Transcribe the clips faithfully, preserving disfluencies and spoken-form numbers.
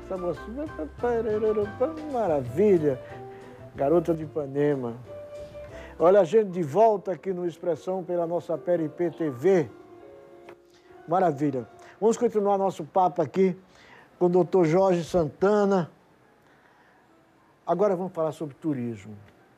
essa mocinha, maravilha, garota de Ipanema. Olha a gente de volta aqui no Expressão pela nossa P R P T V. Maravilha. Vamos continuar nosso papo aqui com o doutor Jorge Santana. Agora vamos falar sobre turismo.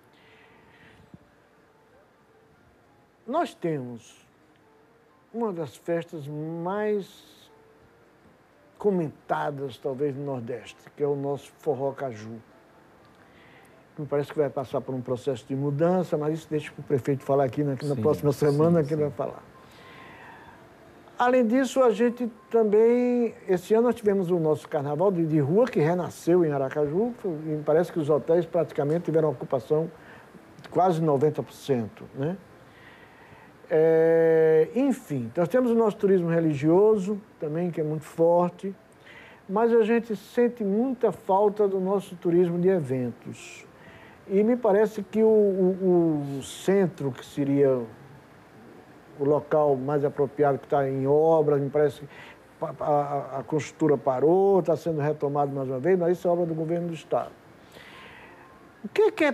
Nós temos uma das festas mais comentadas, talvez, no Nordeste, que é o nosso Forró Caju. Me parece que vai passar por um processo de mudança, mas isso deixa para o prefeito falar aqui na, na sim, próxima semana, sim, que ele vai falar. Além disso, a gente também, esse ano nós tivemos o nosso carnaval de, de rua, que renasceu em Aracaju, e parece que os hotéis praticamente tiveram ocupação de quase noventa por cento, né? É, enfim, nós temos o nosso turismo religioso também, que é muito forte, mas a gente sente muita falta do nosso turismo de eventos. E me parece que o, o, o centro, que seria o local mais apropriado, que está em obras, me parece que a, a, a construtora parou, está sendo retomado mais uma vez, mas isso é obra do governo do Estado. O que, que é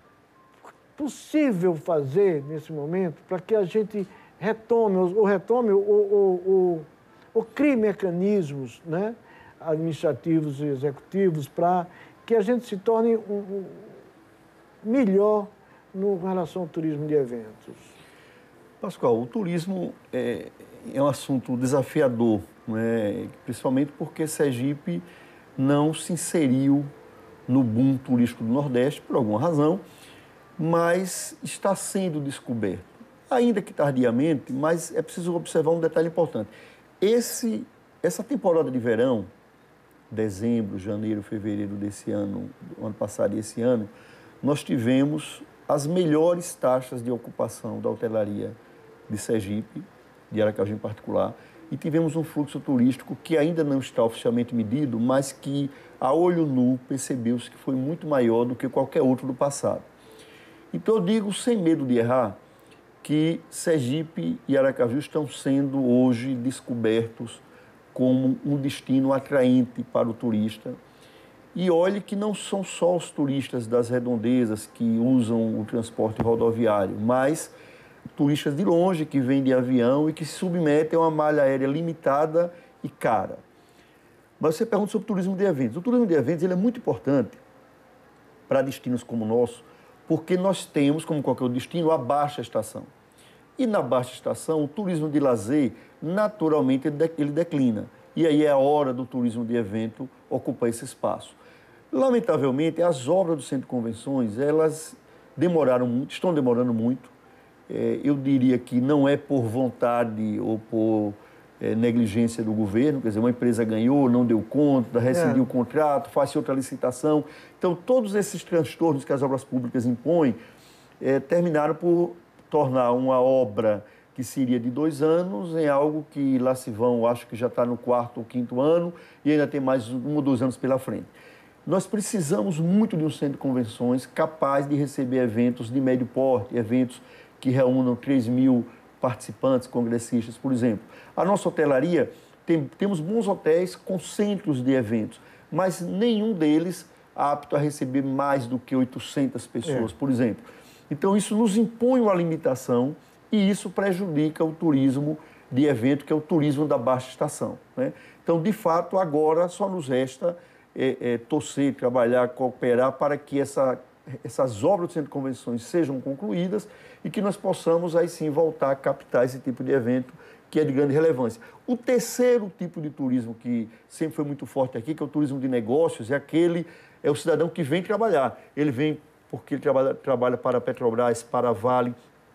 possível fazer nesse momento para que a gente retome, ou retome, ou, ou, ou, ou crie mecanismos, né, administrativos e executivos para que a gente se torne um, um, melhor no com relação ao turismo de eventos? Pascoal, o turismo é, é um assunto desafiador, né? Principalmente porque Sergipe não se inseriu no boom turístico do Nordeste, por alguma razão, mas está sendo descoberto. Ainda que tardiamente, mas é preciso observar um detalhe importante. Esse, essa temporada de verão, dezembro, janeiro, fevereiro desse ano, do ano passado e esse ano, nós tivemos as melhores taxas de ocupação da hotelaria de Sergipe, de Aracaju em particular, e tivemos um fluxo turístico que ainda não está oficialmente medido, mas que, a olho nu, percebeu-se que foi muito maior do que qualquer outro do passado. Então, eu digo, sem medo de errar, que Sergipe e Aracaju estão sendo hoje descobertos como um destino atraente para o turista. E olhe que não são só os turistas das redondezas que usam o transporte rodoviário, mas turistas de longe que vêm de avião e que se submetem a uma malha aérea limitada e cara. Mas você pergunta sobre o turismo de eventos. O turismo de eventos ele é muito importante para destinos como o nosso, porque nós temos, como qualquer outro destino, a baixa estação. E na baixa estação, o turismo de lazer, naturalmente, ele declina. E aí é a hora do turismo de evento ocupar esse espaço. Lamentavelmente, as obras do Centro de Convenções, elas demoraram muito, estão demorando muito. É, eu diria que não é por vontade ou por é, negligência do governo, quer dizer, uma empresa ganhou, não deu conta, rescindiu é. o contrato, faz outra licitação. Então, todos esses transtornos que as obras públicas impõem é, terminaram por tornar uma obra que seria de dois anos em algo que lá se vão, acho que já está no quarto ou quinto ano e ainda tem mais um ou dois anos pela frente. Nós precisamos muito de um centro de convenções capaz de receber eventos de médio porte, eventos que reúnam três mil participantes, congressistas, por exemplo. A nossa hotelaria, tem, temos bons hotéis com centros de eventos, mas nenhum deles apto a receber mais do que oitocentas pessoas, é. por exemplo. Então, isso nos impõe uma limitação e isso prejudica o turismo de evento, que é o turismo da baixa estação, né? Então, de fato, agora só nos resta é, é, torcer, trabalhar, cooperar para que essa, essas obras do Centro de Convenções sejam concluídas e que nós possamos, aí sim, voltar a captar esse tipo de evento que é de grande relevância. O terceiro tipo de turismo que sempre foi muito forte aqui, que é o turismo de negócios, é aquele, é o cidadão que vem trabalhar. Ele vem porque ele trabalha, trabalha para a Petrobras, para a Vale.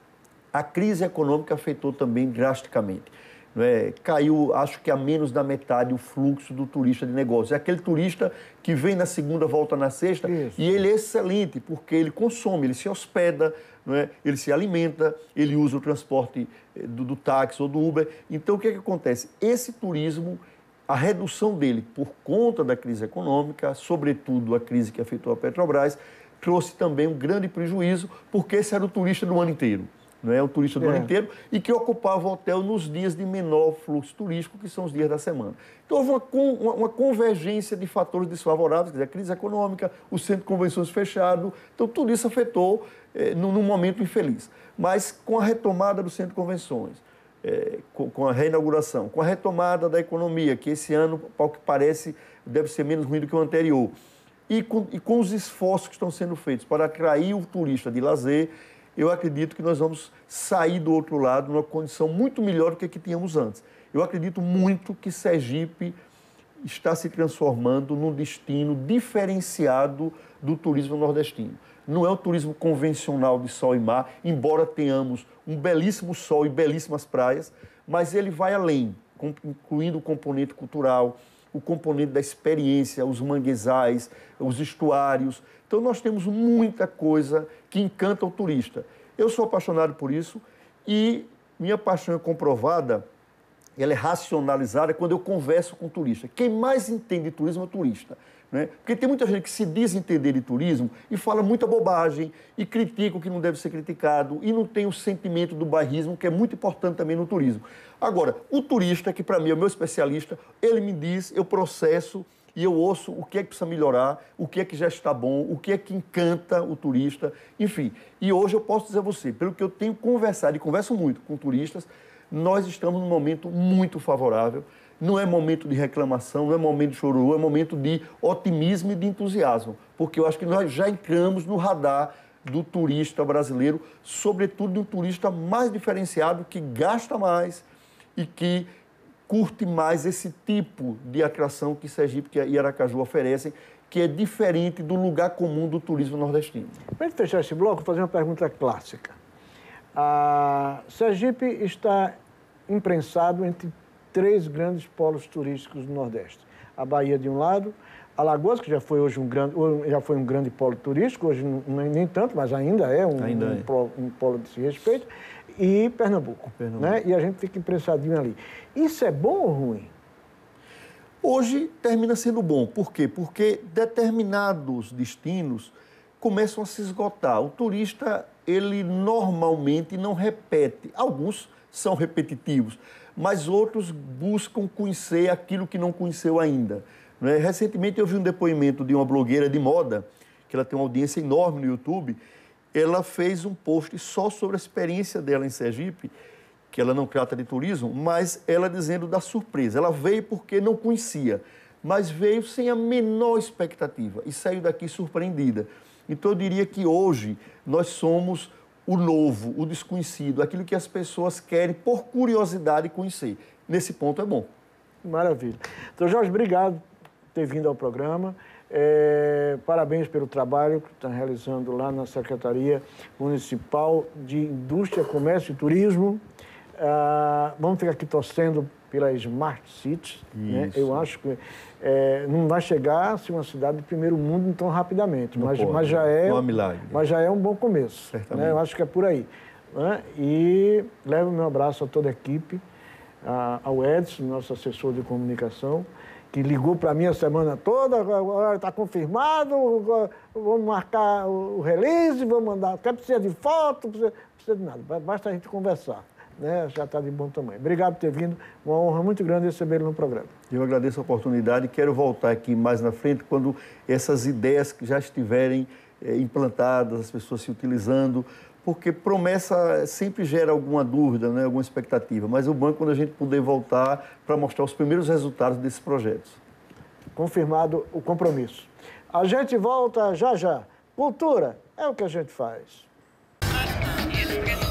A crise econômica afetou também drasticamente. Não é? Caiu, acho que a menos da metade, o fluxo do turista de negócios. É aquele turista que vem na segunda, volta na sexta, Isso. e ele é excelente, porque ele consome, ele se hospeda, não é? Ele se alimenta, ele usa o transporte do, do táxi ou do Uber. Então, o que é que acontece? Esse turismo, a redução dele por conta da crise econômica, sobretudo a crise que afetou a Petrobras, trouxe também um grande prejuízo, porque esse era o turista do ano inteiro. não é? O turista do é. ano inteiro, e que ocupava o hotel nos dias de menor fluxo turístico, que são os dias da semana. Então, houve uma, uma, uma convergência de fatores desfavoráveis, quer dizer, a crise econômica, o centro de convenções fechado, então tudo isso afetou eh, num, num momento infeliz. Mas com a retomada do centro de convenções, eh, com, com a reinauguração, com a retomada da economia, que esse ano, ao que parece, deve ser menos ruim do que o anterior, e com, e com os esforços que estão sendo feitos para atrair o turista de lazer, eu acredito que nós vamos sair do outro lado numa condição muito melhor do que a que tínhamos antes. Eu acredito muito que Sergipe está se transformando num destino diferenciado do turismo nordestino. Não é o turismo convencional de sol e mar, embora tenhamos um belíssimo sol e belíssimas praias, mas ele vai além, incluindo o componente cultural, o componente da experiência, os manguezais, os estuários. Então, nós temos muita coisa que encanta o turista. Eu sou apaixonado por isso e minha paixão é comprovada, ela é racionalizada quando eu converso com o turista. Quem mais entende de turismo é o turista, né? Porque tem muita gente que se diz entender de turismo e fala muita bobagem e critica o que não deve ser criticado e não tem o sentimento do bairrismo, que é muito importante também no turismo. Agora, o turista, que para mim é o meu especialista, ele me diz, eu processo e eu ouço o que é que precisa melhorar, o que é que já está bom, o que é que encanta o turista, enfim. E hoje eu posso dizer a você, pelo que eu tenho conversado, e converso muito com turistas, nós estamos num momento muito favorável. Não é momento de reclamação, não é momento de chororô, é momento de otimismo e de entusiasmo, porque eu acho que nós já entramos no radar do turista brasileiro, sobretudo de um turista mais diferenciado, que gasta mais e que curte mais esse tipo de atração que Sergipe e Aracaju oferecem, que é diferente do lugar comum do turismo nordestino. Para gente fechar esse bloco, vou fazer uma pergunta clássica. A Sergipe está imprensado entre três grandes polos turísticos do Nordeste. A Bahia de um lado, Alagoas, que já foi hoje um grande, já foi um grande polo turístico, hoje não, nem tanto, mas ainda é um, ainda um, é. Polo, um polo de se respeito, e Pernambuco, Pernambuco. Né? E a gente fica impressadinho ali. Isso é bom ou ruim? Hoje termina sendo bom. Por quê? Porque determinados destinos começam a se esgotar. O turista, ele normalmente não repete. Alguns são repetitivos, mas outros buscam conhecer aquilo que não conheceu ainda. Né? Recentemente eu vi um depoimento de uma blogueira de moda, que ela tem uma audiência enorme no YouTube. Ela fez um post só sobre a experiência dela em Sergipe, que ela não trata de turismo, mas ela dizendo da surpresa. Ela veio porque não conhecia, mas veio sem a menor expectativa e saiu daqui surpreendida. Então eu diria que hoje nós somos o novo, o desconhecido, aquilo que as pessoas querem por curiosidade conhecer. Nesse ponto é bom. Maravilha. Então, Jorge, obrigado por ter vindo ao programa. É, parabéns pelo trabalho que está realizando lá na Secretaria Municipal de Indústria, Comércio e Turismo. Ah, vamos ficar aqui torcendo pela Smart City. Né? Eu acho que é, não vai chegar a ser uma cidade de primeiro mundo tão rapidamente, mas, pode, mas, já é, não é um milagre. mas já é um bom começo. Né? Eu acho que é por aí. Né? E levo meu abraço a toda a equipe, a, ao Edson, nosso assessor de comunicação, que ligou para mim a semana toda, agora está confirmado, vamos marcar o release, vamos mandar, quer precisa de foto, precisa, precisa de nada, basta a gente conversar. Né? Já está de bom tamanho. Obrigado por ter vindo, uma honra muito grande recebê-lo no programa. Eu agradeço a oportunidade e quero voltar aqui mais na frente, quando essas ideias que já estiverem é, implantadas, as pessoas se utilizando, porque promessa sempre gera alguma dúvida, né, alguma expectativa, mas o banco, quando a gente puder voltar para mostrar os primeiros resultados desses projetos. Confirmado o compromisso. A gente volta já já. Cultura é o que a gente faz.